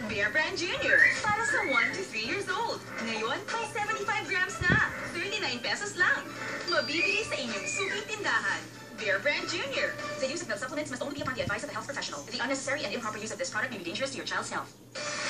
Bear Brand Junior, para sa 1 to 3 years old. Ngayon, may 75 grams na. 39 pesos lang. Mabibili sa inyong suking tindahan. Bear Brand Junior. The use of milk supplements must only be upon the advice of a health professional. The unnecessary and improper use of this product may be dangerous to your child's health.